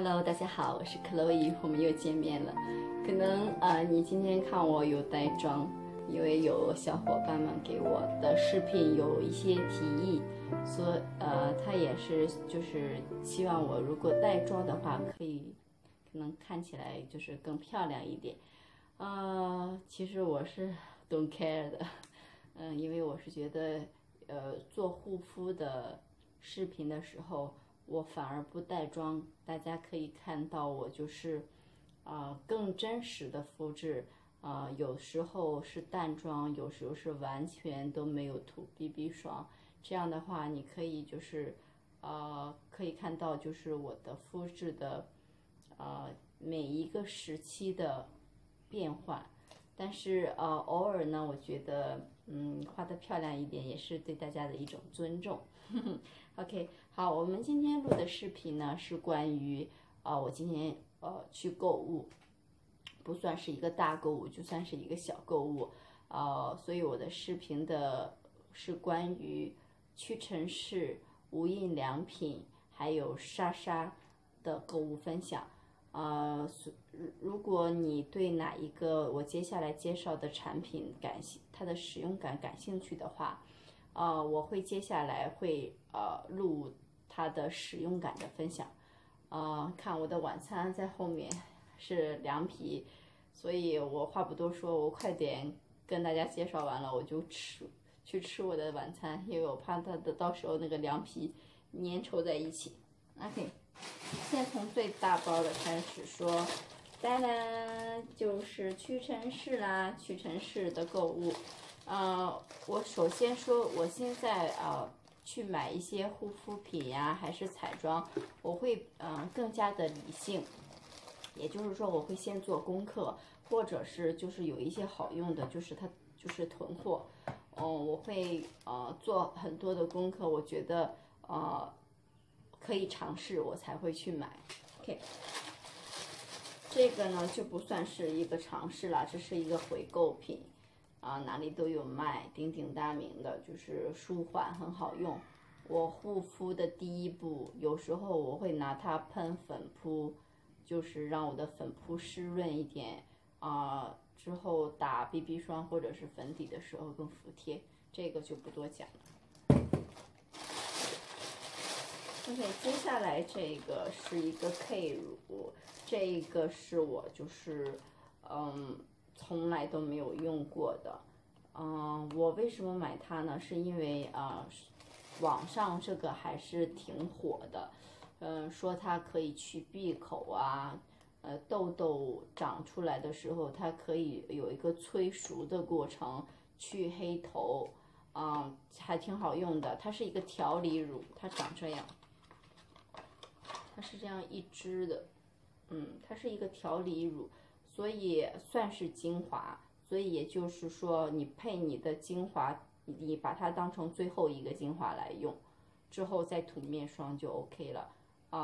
Hello，大家好，我是 Chloe，我们又见面了。可能你今天看我有带妆，因为有小伙伴们给我的视频有一些提议，说他也是就是希望我如果带妆的话，可能看起来就是更漂亮一点。其实我是 don't care 的，因为我是觉得做护肤的视频的时候。我反而不带妆，大家可以看到我就是更真实的肤质，有时候是淡妆，有时候是完全都没有涂 BB 霜，这样的话你可以就是可以看到就是我的肤质的每一个时期的变化。但是偶尔呢，我觉得画得漂亮一点也是对大家的一种尊重。OK， 好，我们今天录的视频呢是关于我今天去购物，不算是一个大购物，就算是一个小购物，所以我的视频是关于屈臣氏、无印良品还有莎莎的购物分享。如果你对哪一个我接下来介绍的产品它的使用感感兴趣的话，我会接下来会录它的使用感的分享。看我的晚餐在后面是凉皮，所以我话不多说，我快点跟大家介绍完了，我就去吃我的晚餐，因为我怕它的到时候那个凉皮粘稠在一起。OK。先从最大包的开始说，当然就是屈臣氏啦，屈臣氏的购物。我首先说，我现在去买一些护肤品呀，还是彩妆，我会更加的理性，也就是说我会先做功课，或者是就是有一些好用的，就是它就是囤货。我会做很多的功课，我觉得可以尝试，我才会去买。OK， 这个呢就不算是一个尝试了，这是一个回购品，哪里都有卖，鼎鼎大名的，就是舒缓很好用。我护肤的第一步，有时候我会拿它喷粉扑，就是让我的粉扑湿润一点，之后打 BB 霜或者是粉底的时候更服帖，这个就不多讲了。OK， 接下来这个是一个 K 乳，这个是我就是从来都没有用过的。我为什么买它呢？是因为网上这个还是挺火的，说它可以去闭口啊，痘痘长出来的时候它可以有一个催熟的过程，去黑头，还挺好用的。它是一个调理乳，它长这样。它是这样一支的，它是一个调理乳，所以算是精华，所以也就是说你配你的精华，你把它当成最后一个精华来用，之后再涂面霜就 OK 了。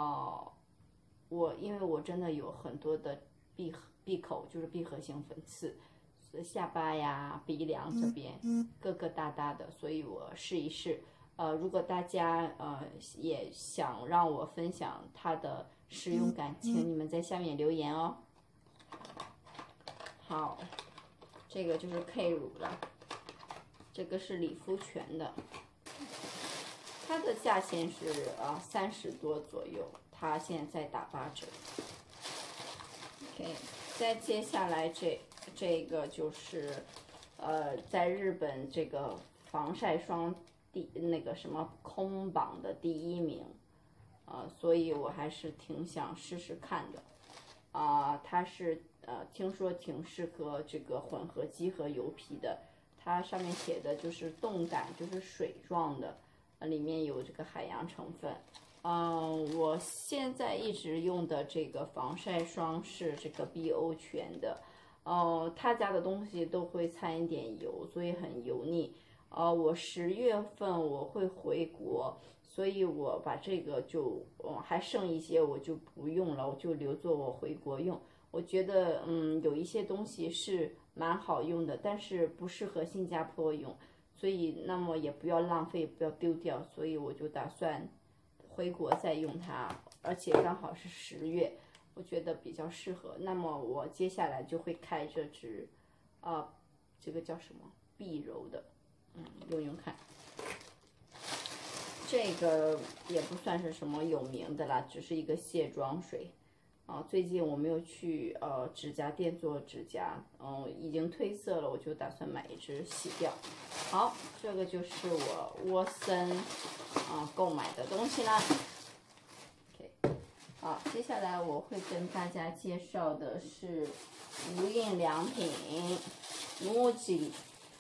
因为我真的有很多的闭口，就是闭合性粉刺，下巴呀、鼻梁这边个个大大的，所以我试一试。如果大家也想让我分享它的使用感，请你们在下面留言哦。好，这个就是 K 乳了，这个是理肤泉的，它的价钱是30多左右，它现在在打8折。OK， 再接下来这个就是在日本这个防晒霜那个什么空榜的第1名，所以我还是挺想试试看的。它是听说挺适合这个混合肌和油皮的，它上面写的就是动感，就是水状的，里面有这个海洋成分。我现在一直用的这个防晒霜是这个 BO 泉的，他家的东西都会掺一点油，所以很油腻。我10月份我会回国，所以我把这个就还剩一些我就不用了，我就留作我回国用。我觉得有一些东西是蛮好用的，但是不适合新加坡用，所以那么也不要浪费，不要丢掉，所以我就打算回国再用它。 而且刚好是10月，我觉得比较适合。那么我接下来就会开这支，这个叫什么碧柔的，用用看。这个也不算是什么有名的啦，只是一个卸妆水。最近我没有去指甲店做指甲，已经褪色了，我就打算买一支洗掉。好，这个就是我沃森购买的东西啦。OK， 好，接下来我会跟大家介绍的是无印良品 MUJI。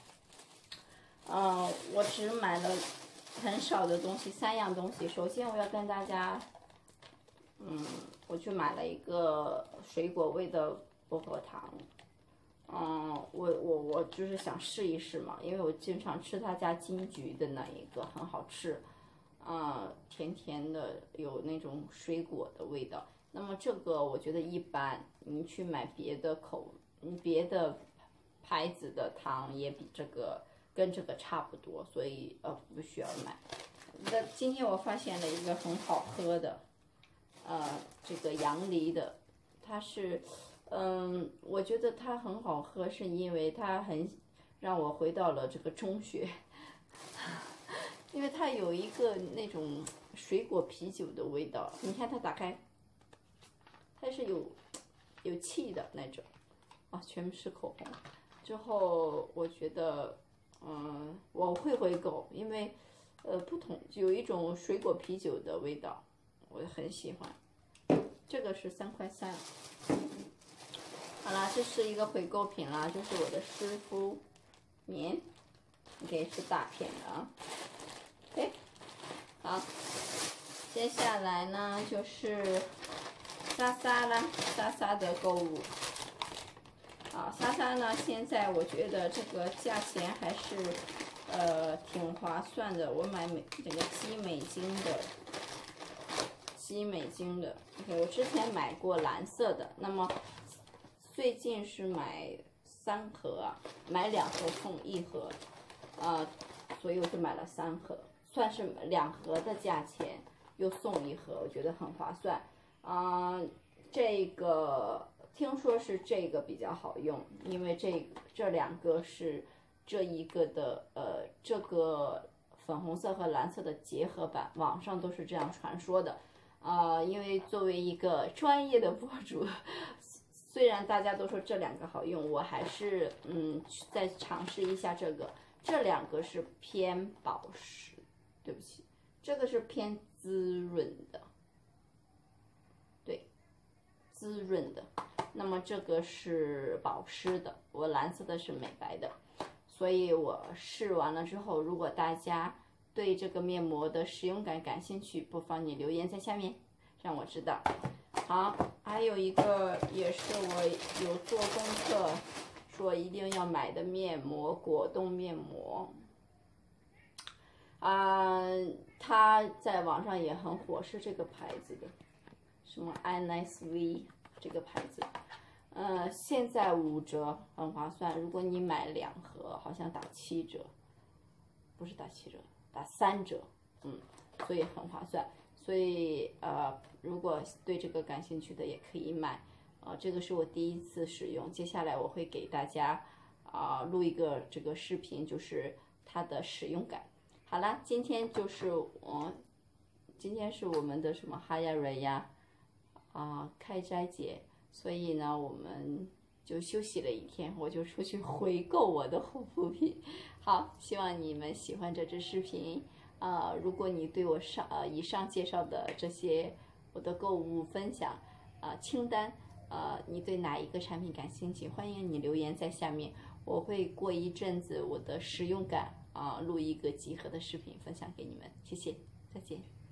我只买了很少的东西，3样东西。首先我要跟大家，我去买了一个水果味的薄荷糖。我就是想试一试嘛，因为我经常吃他家金桔的那一个，很好吃，甜甜的，有那种水果的味道。那么这个我觉得一般，你去买别的牌子的糖也比这个跟这个差不多，所以不需要买。那今天我发现了一个很好喝的，这个杨梨的，它是，我觉得它很好喝，是因为它很让我回到了这个中学，因为它有一个那种水果啤酒的味道。你看它打开，它是有气的那种，全部是口红。之后我觉得，我会回购，因为不同有一种水果啤酒的味道，我很喜欢。这个是3块3。好啦，这是一个回购品啦，这是我的湿敷棉，OK， 是大片的啊。OK， 好，接下来呢就是莎莎啦，莎莎的购物。莎莎呢，现在我觉得这个价钱还是挺划算的。我买这个7美金的，OK， 我之前买过蓝色的，那么最近是买3盒买2盒送1盒，所以我就买了3盒，算是2盒的价钱又送1盒，我觉得很划算。这个听说是这个比较好用，因为这2个是这一个的这个粉红色和蓝色的结合版，网上都是这样传说的。因为作为一个专业的博主，虽然大家都说这2个好用，我还是再尝试一下这个。这2个是偏保湿，对不起，这个是偏滋润的，对，滋润的。那么这个是保湿的，我蓝色的是美白的。所以我试完了之后，如果大家对这个面膜的使用感兴趣，不妨你留言在下面让我知道。好，还有一个也是我有做功课说一定要买的面膜，果冻面膜。它在网上也很火，是这个牌子的，什么 INICE-V 这个牌子。现在5折，很划算。如果你买2盒，好像打7折，不是打7折，打3折，所以很划算。所以如果对这个感兴趣的也可以买。这个是我第1次使用，接下来我会给大家录一个这个视频，就是它的使用感。好啦，今天是我们的什么哈亚瑞呀开斋节，所以呢我们就休息了1天，我就出去回购我的护肤品。好，希望你们喜欢这支视频。如果你对我以上介绍的这些我的购物分享清单，你对哪一个产品感兴趣，欢迎你留言在下面，我会过一阵子我的使用感录一个集合的视频分享给你们。谢谢，再见。